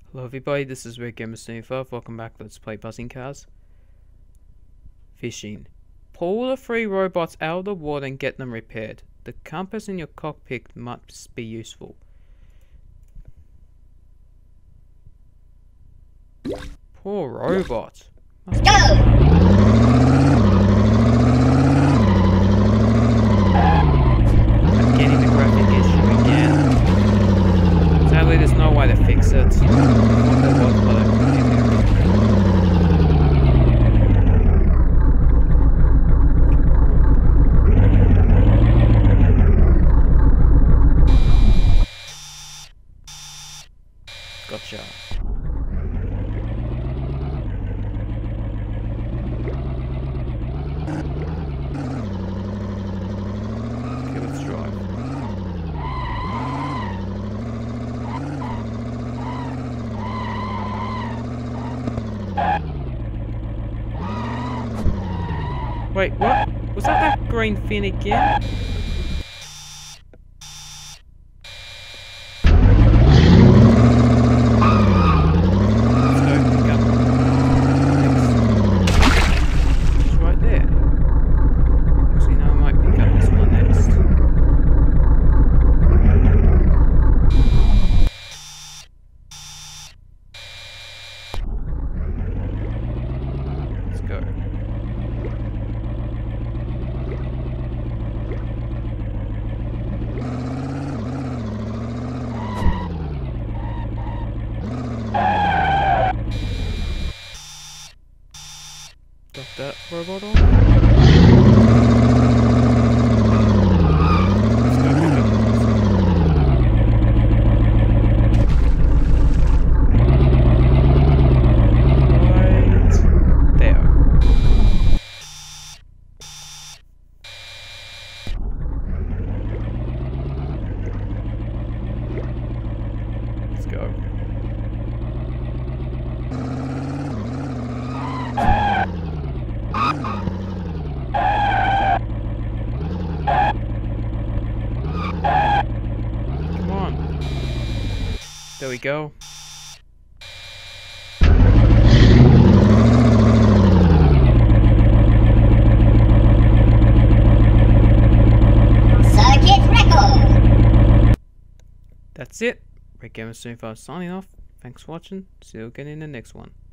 Hello everybody, this is Red Gamer 75. Welcome back. Let's play Buzzing Cars. Fishing. Pull the 3 robots out of the water and get them repaired. The compass in your cockpit must be useful. Poor robot. I'm getting the graphic issue again. Sadly, there's no way to fix it. What there was, but I couldn't get there. Gotcha. Okay, let's drive. Wait, what? Was that green fin again? Let's go pick up next. It's right there. Actually, no, I might pick up this one next. Let's go. Drop that robot off. Let's go pick up the monster. Right there. Let's go. Come on. There we go. Circuit record. That's it. Red Gamer 75 signing off. Thanks for watching. See you again in the next one.